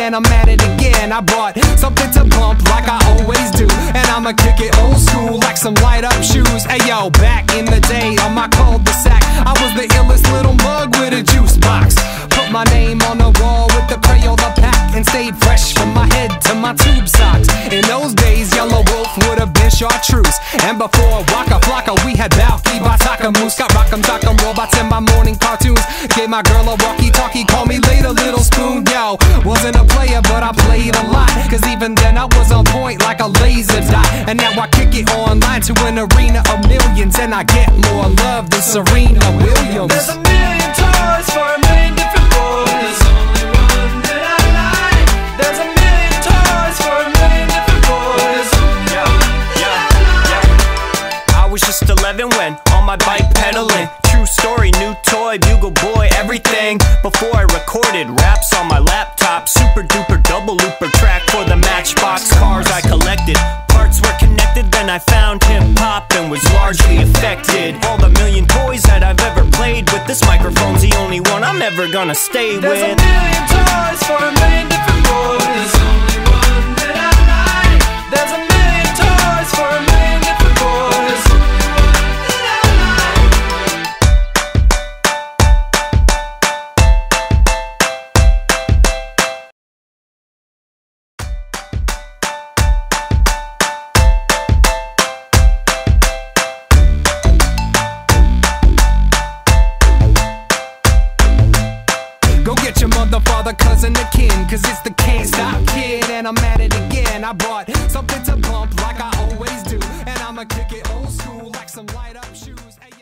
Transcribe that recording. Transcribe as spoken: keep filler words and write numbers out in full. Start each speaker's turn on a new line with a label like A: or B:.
A: and I'm at it again. I brought something to bump like I always do, and I'ma kick it old school like some light up shoes. Hey yo, back in the day on my cul-de-sac, I was the illest little mug with a juice box. Put my name on the wall with the Crayola pack and stayed fresh from my head to my tube socks. In those days, Yellow Wolf would have been chartreuse, and before Waka Flocka we had Balky Bataka Moose. Got rock'em sock'em robots in my morning cartoons. Gave my girl a walkie-talkie, call me later little spoon. Yo, wasn't a player but I played a lot, cause even then I was on point like a laser dot. And now I kick it online to an arena of millions, and I get more love than Serena Williams.
B: There's a million toys for a million different boys. There's only one that I like. There's a million toys for a million different boys. Yeah, yeah, yeah. I was just eleven when on my bike pedaling. True story, new toy, bugle boy, everything. Before I recorded raps on my laptop, super duper double looper track for the Matchbox cars I collected. Parts were connected, then I found hip hop and was largely affected. All the million toys that I've ever played with, this microphone's the only one I'm ever gonna stay with. There's a million toys for a million different boys. There's only one that I like. There's a million toys for a million different boys.
A: Go get your mother, father, cousin, or kin, cause it's the Can't Stop Kid, and I'm at it again. I brought something to bump like I always do, and I'ma kick it old school like some light up shoes.